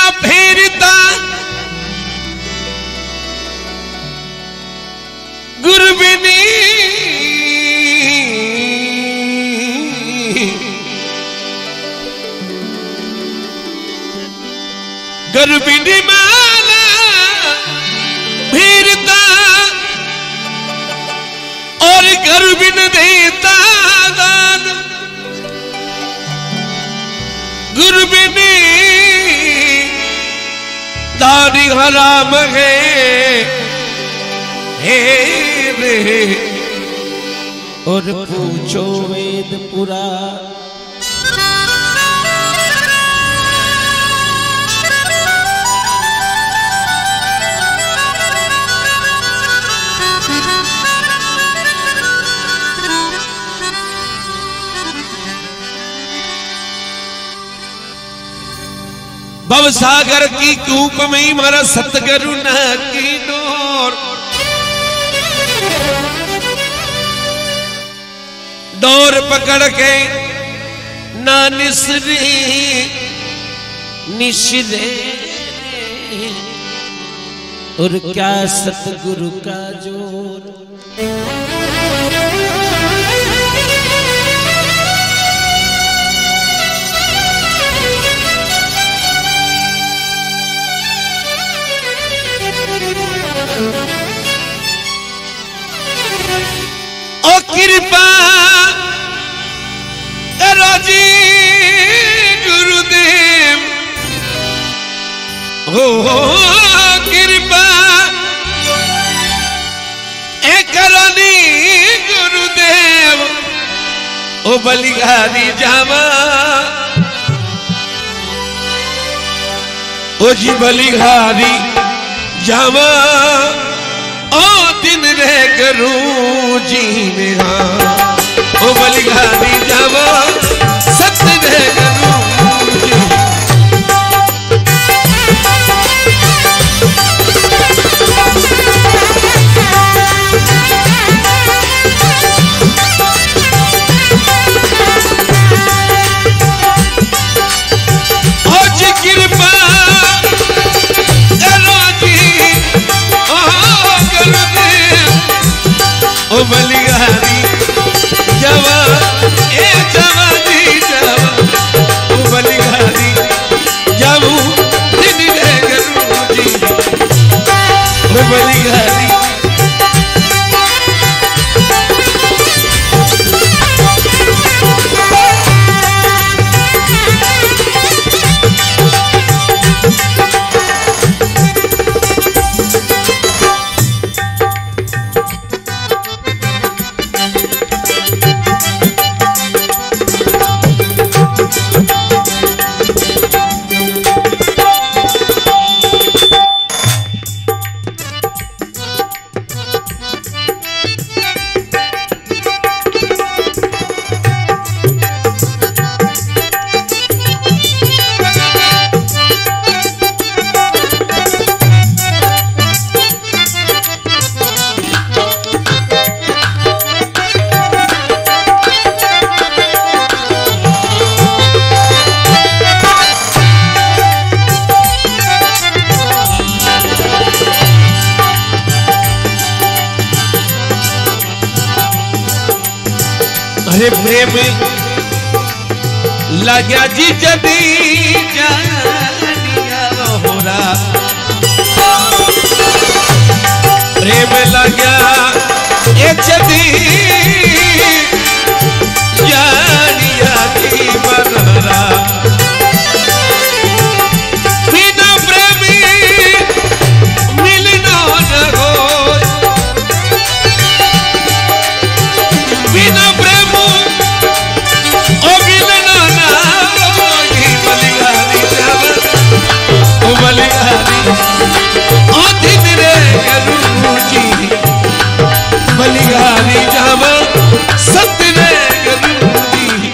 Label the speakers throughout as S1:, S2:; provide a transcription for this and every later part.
S1: फेरता गुरबिनी गुरबिनी माला फेरता और गुरबिन देता दान गुरबिनी दानी हराम है रे और पूछो वेद पुरा भव सागर की कूप में ही मारा सतगुरु न की डोर डोर पकड़ के ना निसरी निशरे और क्या सतगुरु का जोर ओ कृपा करो जी गुरुदेव हो कृपा करो नी गुरुदेव ओ बलिहारी जावा ओ जी बलिहारी जावा ओ दिन रे करू जी में ओ बलिहारी जावा सत्य रे करू जी ओ जी कृपा ओ बलिहारी जावा ए जावा जी जावा ओ बलिहारी जाऊ दिन रे करू जी ओ बलिहारी अरे प्रेम लग्या जी जदी जानिया होरा प्रेम लग्या ए जदी जानिया की मनरा बिना प्रेमी मिलना न हो बिना बलिहारी जावा सत्य रे करू जी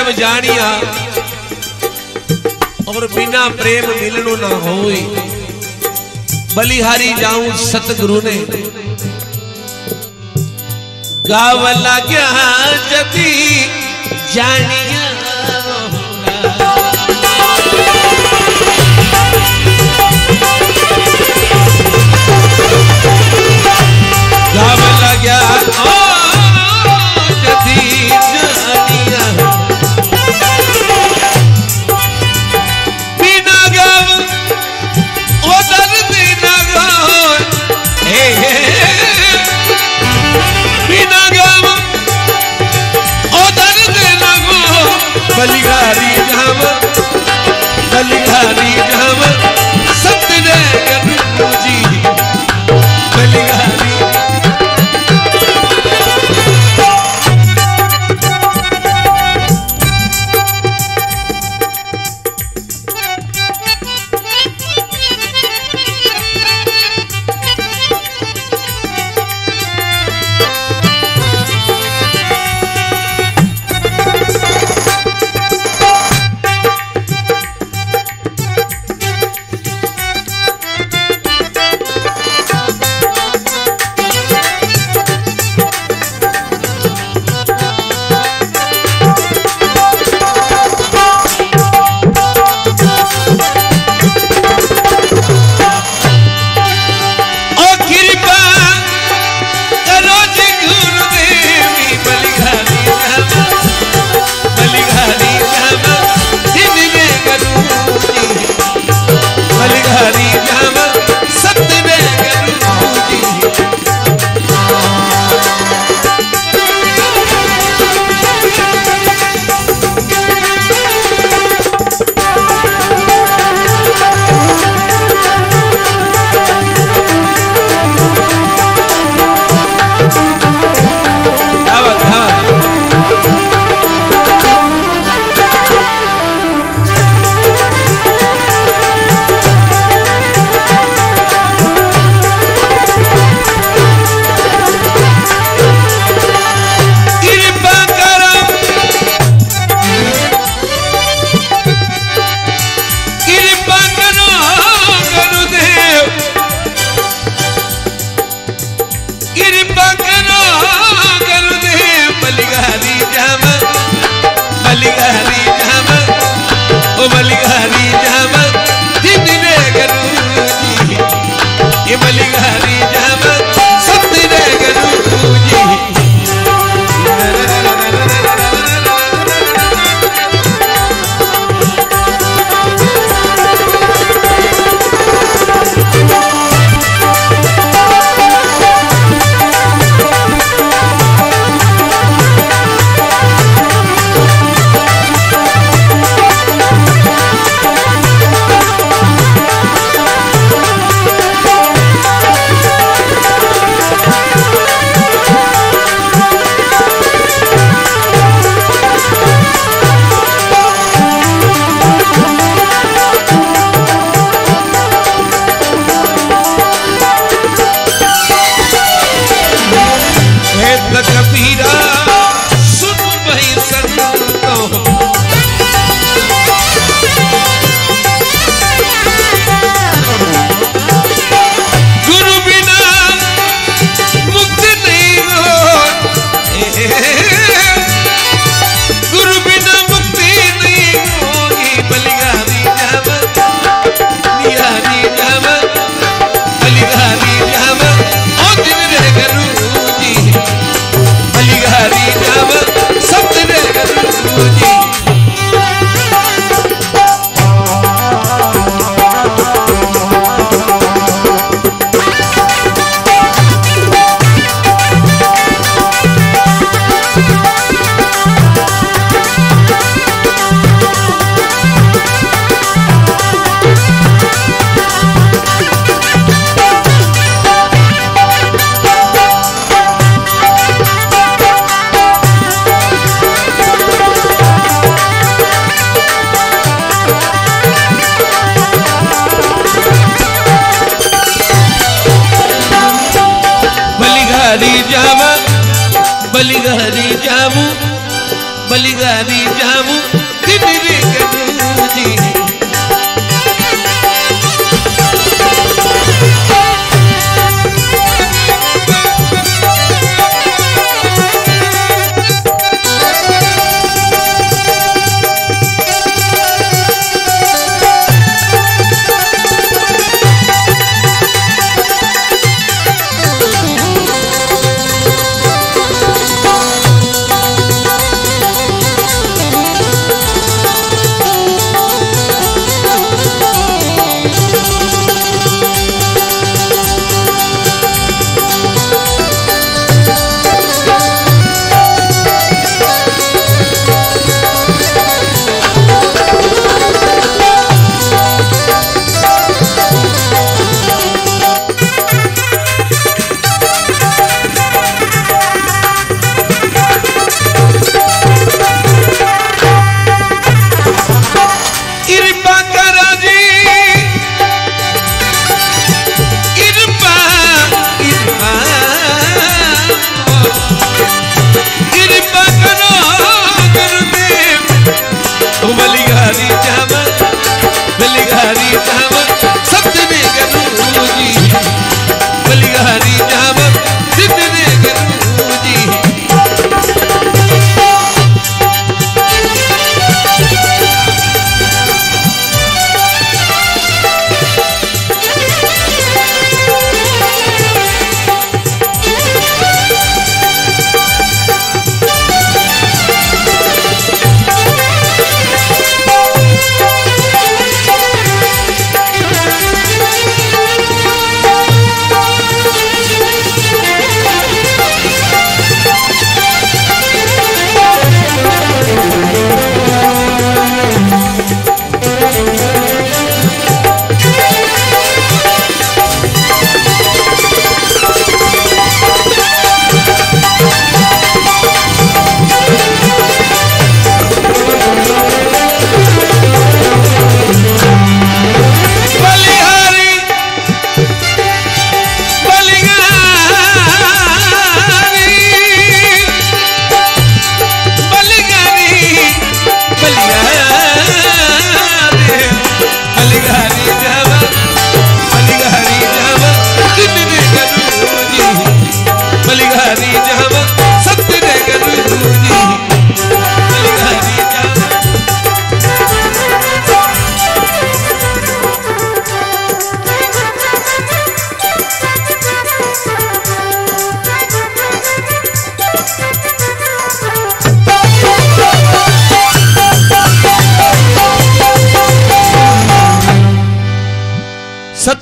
S1: जब जानिया और बिना प्रेम मिलनो ना होए बलिहारी जाऊं सतगुरु ने गावला क्या जदी जानिया गावला क्या जदी जानिया बिना गाव ओ दर्द ना गो बिना गाव ओ दर्द ना गो बलिहारी जाम सतरे गुरु जी बलिहारी
S2: बलिहारी जामू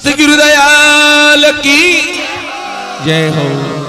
S1: सतगुरु दयाल की जय हो।